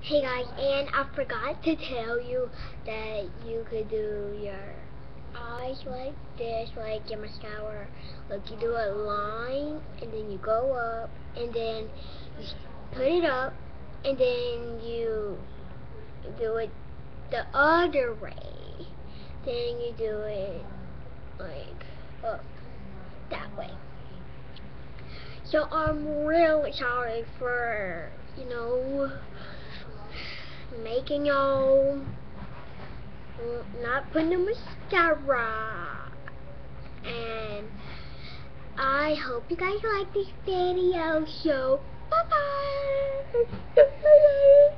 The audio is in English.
Hey guys, and I forgot to tell you that you could do your eyes like this, like your mascara. Like you do a line, and then you go up, and then you put it up, and then you do it the other way. Then you do it like up that way. So I'm really sorry for, making y'all not putting the mascara. And I hope you guys like this video. So bye bye.